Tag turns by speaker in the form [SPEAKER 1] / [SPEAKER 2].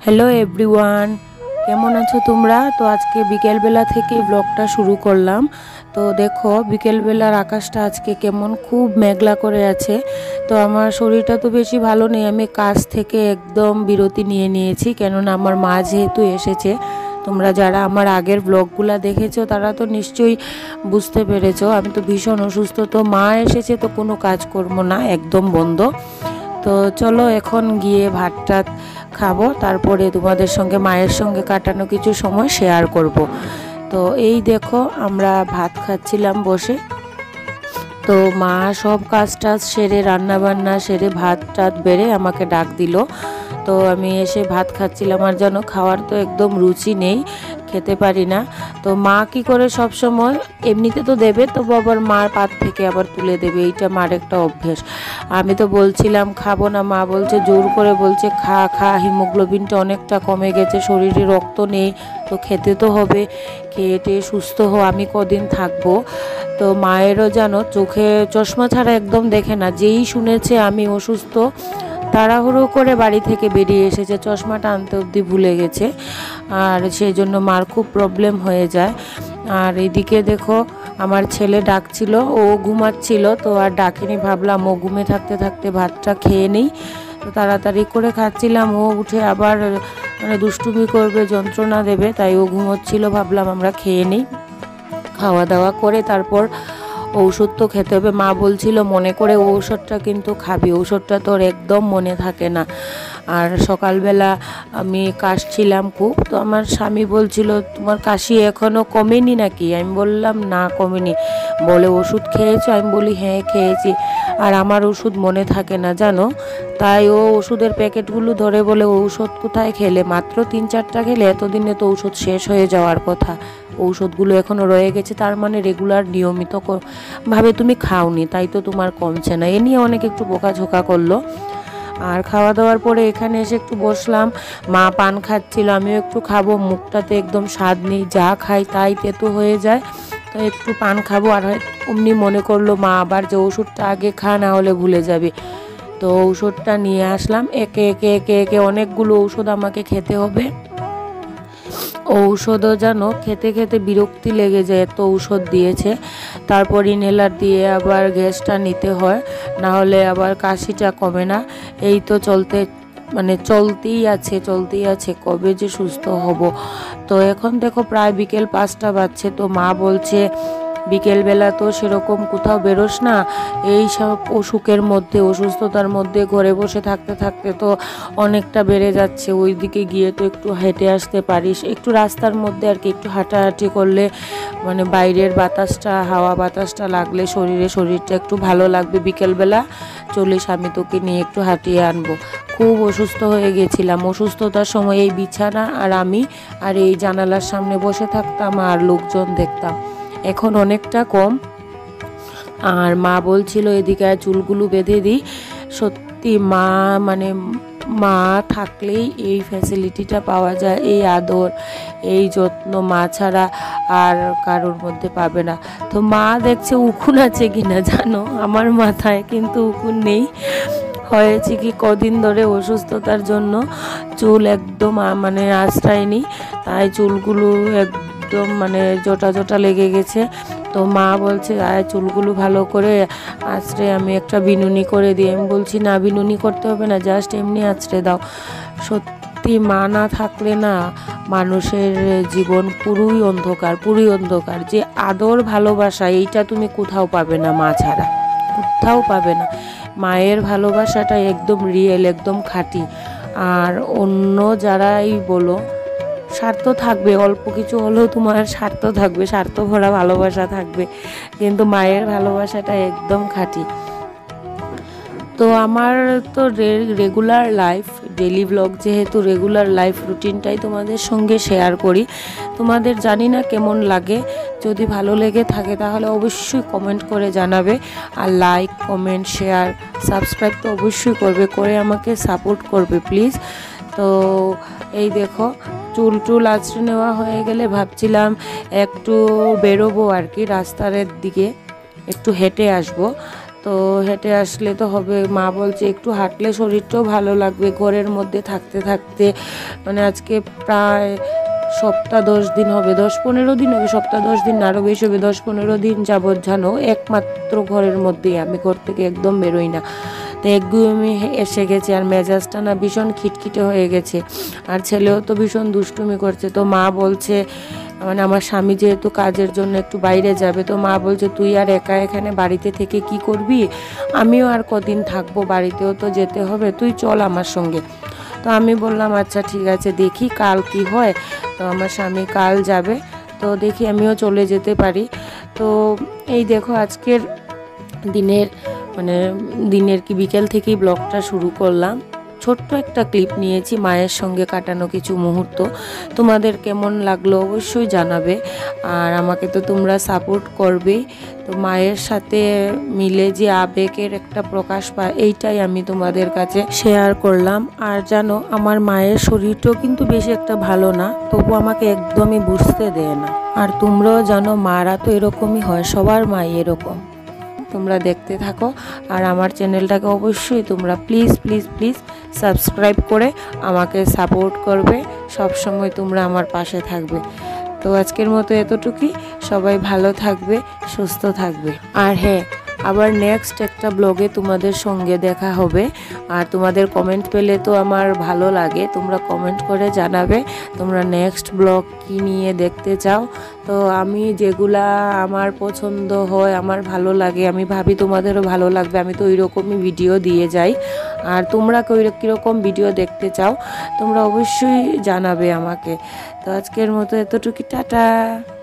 [SPEAKER 1] Hello everyone, কেমন আছো তোমরা? তো আজকে বিকেলবেলা থেকে ব্লগটা শুরু করলাম। তো দেখো বিকেলবেলার আকাশটা আজকে কেমন খুব মেঘলা করে আছে। তো আমার শরীরটা তো বেশি ভালো নেই, আমি কাজ থেকে একদম বিরতি নিয়ে নিয়েছি, কেননা আমার মা যেহেতু এসেছে। তোমরা যারা আমার আগের ব্লগগুলো দেখেছো তারা তো নিশ্চয়ই বুঝতে পেরেছো আমি তো ভীষণ অসুস্থ। তো মা এসেছে তো কোনো কাজ করবো না, একদম বন্ধ। তো চলো এখন গিয়ে ভাত টাত খাবো, তারপরে তোমাদের সঙ্গে মায়ের সঙ্গে কাটানো কিছু সময় শেয়ার করব। তো এই দেখো আমরা ভাত খাচ্ছিলাম বসে। তো মা সব কাজ টাজ সেরে রান্না বান্না সেরে ভাত টাত বেড়ে আমাকে ডাক দিল। তো আমি এসে ভাত খাচ্ছিলাম, আর যেন খাওয়ার তো একদম রুচি নেই, খেতে পারি না। তো মা কি করে সব সময় এমনিতে তো দেবে, তো আবার মার পাত থেকে আবার তুলে দেবে, এইটা মার একটা অভ্যেস। আমি তো বলছিলাম খাবো না, মা বলছে জোর করে বলছে খা খা, হিমোগ্লোবিনটা অনেকটা কমে গেছে, শরীরে রক্ত নেই, তো খেতে তো হবে, খেয়ে টেয়ে সুস্থ হো, আমি কদিন থাকবো। তো মায়েরও জানো চোখে চশমা ছাড়া একদম দেখে না, যেই শুনেছে আমি অসুস্থ তাড়াহুড়ো করে বাড়ি থেকে বেরিয়ে এসেছে, চশমাটা আনতে অবধি ভুলে গেছে। আর সেই জন্য মার খুব প্রবলেম হয়ে যায়। আর এদিকে দেখো আমার ছেলে ডাকছিল, ও ঘুমাচ্ছিল, তো আর ডাকিনি, ভাবলাম ও ঘুমে থাকতে থাকতে ভাতটা খেয়ে নিই। তো তাড়াতাড়ি করে খাচ্ছিলাম, ও উঠে আবার মানে দুষ্টুমি করবে, যন্ত্রণা দেবে, তাই ও ঘুমোচ্ছিল, ভাবলাম আমরা খেয়ে নিই। খাওয়া দাওয়া করে তারপর ঔষধ তো খেতে হবে, মা বলছিল মনে করে ঔষধটা কিন্তু খাবি, ঔষধটা তোর একদম মনে থাকে না। আর সকালবেলা আমি কাশছিলাম খুব, তো আমার স্বামী বলছিল তোমার কাশি এখনও কমেনি নাকি? আমি বললাম না কমেনি। বলে ওষুধ খেয়েছো? আমি বলি হ্যাঁ খেয়েছি। আর আমার ওষুধ মনে থাকে না জানো, তাই ও ওষুধের প্যাকেটগুলো ধরে বলে ঔষধ কোথায় খেলে, মাত্র 3-4টা খেলে, এতদিনে তো ঔষধ শেষ হয়ে যাওয়ার কথা, ঔষধগুলো এখনও রয়ে গেছে, তার মানে রেগুলার নিয়মিত ভাবে তুমি খাওনি, তাই তো তোমার কমছে না। এ নিয়ে অনেক একটু বোকাঝোকা করলো। আর খাওয়া দাওয়ার পরে এখানে এসে একটু বসলাম, মা পান খাচ্ছিল, আমিও একটু খাবো, মুখটাতে একদম স্বাদ নেই, যা খাই তাই তেতো হয়ে যায়, তো একটু পান খাবো। আর অমনি মনে করলো মা আবার যে ওষুধটা আগে খা, না হলে ভুলে যাবে। তো ঔষধটা নিয়ে আসলাম, একে একে একে একে অনেকগুলো ঔষধ আমাকে খেতে হবে। ঔষধও জানো খেতে খেতে বিরক্তি লেগে যায়, এত ঔষধ দিয়েছে। তারপর ইনহেলার দিয়ে আবার গ্যাসটা নিতে হয়, না হলে আবার কাশিটা কমে না। এই তো চলতেই আছে, কবে যে সুস্থ হব। তো এখন দেখো প্রায় বিকেল 5টা বাজছে, তো মা বলছে বিকেলবেলা তো সেরকম কোথাও বেরোস না, এই সব অসুখের মধ্যে অসুস্থতার মধ্যে ঘরে বসে থাকতে থাকতে তো অনেকটা বেড়ে যাচ্ছে, ওই দিকে গিয়ে তো একটু হেঁটে আসতে পারিস, একটু রাস্তার মধ্যে আর কি একটু হাঁটাহাঁটি করলে মানে বাইরের বাতাসটা হাওয়া বাতাসটা লাগলে শরীরটা একটু ভালো লাগবে। বিকেলবেলা চলিস, আমি তোকে নিয়ে একটু হাঁটিয়ে আনবো। খুব অসুস্থ হয়ে গেছিলাম, অসুস্থতার সময় এই বিছানা আর আমি আর এই জানালার সামনে বসে থাকতাম আর লোকজন দেখতাম, এখন অনেকটা কম। আর মা বলছিল এদিকে চুলগুলো বেঁধে দিই, সত্যি মা থাকলেই এই ফ্যাসিলিটিটা পাওয়া যায়, এই আদর এই যত্ন মা ছাড়া আর কারোর মধ্যে পাবে না। তো মা দেখছে উকুন আছে কিনা জানো আমার মাথায়, কিন্তু উকুন নেই। হয়েছে কি কদিন ধরে অসুস্থতার জন্য চুল একদম আঁচড়ায়নি, তাই চুলগুলো একদম জটা জটা লেগে গেছে। তো মা বলছে চুলগুলো ভালো করে আঁচড়ে আমি একটা বিনুনি করে দিই। আমি বলছি না, বিনুনি করতে হবে না, জাস্ট এমনি আঁচড়ে দাও। সত্যি মা না থাকলে না মানুষের জীবন পুরোই অন্ধকার। যে আদর ভালোবাসা এইটা তুমি কোথাও পাবে না, মা ছাড়া কোথাও পাবে না। মায়ের ভালোবাসাটা একদম রিয়েল, একদম খাঁটি। আর অন্য যারাই বলো স্বার্থ থাকবে, অল্প কিছু হলেও তোমার স্বার্থ থাকবে, স্বার্থ ভরা ভালোবাসা থাকবে, কিন্তু মায়ের ভালোবাসাটা একদম খাঁটি। তো আমার তো রেগুলার লাইফ ডেলি ব্লগ, যেহেতু রেগুলার লাইফ রুটিনটাই তোমাদের সঙ্গে শেয়ার করি। তোমাদের জানি না কেমন লাগে, যদি ভালো লেগে থাকে তাহলে অবশ্যই কমেন্ট করে জানাবে, আর লাইক কমেন্ট শেয়ার সাবস্ক্রাইব তো অবশ্যই করবে, করে আমাকে সাপোর্ট করবে প্লিজ। তো এই দেখো চুল আঁচড়ে নেওয়া হয়ে গেলে ভাবছিলাম একটু বেরোবো আর কি, রাস্তার দিকে একটু হেঁটে আসবো। তো হেঁটে আসলে তো হবে। মা বলছে একটু হাঁটলে শরীরটাও ভালো লাগবে, ঘরের মধ্যে থাকতে থাকতে। মানে আজকে প্রায় সপ্তাহ 10 দিন হবে, 10-15 দিন হবে, সপ্তাহ 10 দিন আরও বেশি হবে, 10-15 দিন যাবৎ জানো একমাত্র ঘরের মধ্যেই, আমি ঘর থেকে একদম বেরোই না। তো একগুঁয়েমি এসে গেছে, আর মেজাজটা না ভীষণ খিটখিটে হয়ে গেছে, আর ছেলেও তো ভীষণ দুষ্টুমি করছে। তো মা বলছে, মানে আমার স্বামী যেহেতু কাজের জন্য একটু বাইরে যাবে, তো মা বলছে তুই আর একা এখানে বাড়িতে থেকে কি করবি, আমিও আর কদিন থাকবো, বাড়িতেও তো যেতে হবে, তুই চল আমার সঙ্গে। তো আমি বললাম আচ্ছা ঠিক আছে, দেখি কাল কি হয়। তো আমার স্বামী কাল যাবে, তো দেখি আমিও চলে যেতে পারি। তো এই দেখো আজকের দিনের কি বিকেল থেকেই ব্লগটা শুরু করলাম। ছোট্ট একটা ক্লিপ নিয়েছি মায়ের সঙ্গে কাটানো কিছু মুহূর্ত। তোমাদের কেমন লাগলো অবশ্যই জানাবে, আর আমাকে তো তোমরা সাপোর্ট করবেই। তো মায়ের সাথে মিলে যে আবেগের একটা প্রকাশ পায়, এইটাই আমি তোমাদের কাছে শেয়ার করলাম। আর জানো আমার মায়ের শরীরটাও কিন্তু বেশি একটা ভালো না, তবু আমাকে একদমই বুঝতে দেয় না। আর তোমরাও জানো মারা তো এরকমই হয়, সবার মাই এরকম। তোমরা দেখতে থাকো, আর আমার চ্যানেলটাকে অবশ্যই তোমরা প্লিজ প্লিজ প্লিজ সাবস্ক্রাইব করে আমাকে সাপোর্ট করবে, সব সময় তোমরা আমার পাশে থাকবে। তো আজকের মতো এতটুকুই, সবাই ভালো থাকবে, সুস্থ থাকবে। আর হ্যাঁ, আবার নেক্সট একটা ব্লগে তোমাদের সঙ্গে দেখা হবে। আর তোমাদের কমেন্ট পেলে তো আমার ভালো লাগে, তোমরা কমেন্ট করে জানাবে তোমরা নেক্সট ব্লগ কি নিয়ে দেখতে চাও। তো আমি যেগুলা আমার পছন্দ হয়, আমার ভালো লাগে, আমি ভাবি তোমাদেরও ভালো লাগবে, আমি তো ওই রকমই ভিডিও দিয়ে যাই। আর তোমরা কীরকম ভিডিও দেখতে চাও তোমরা অবশ্যই জানাবে আমাকে। তো আজকের মতো এতটুকু, টাটা।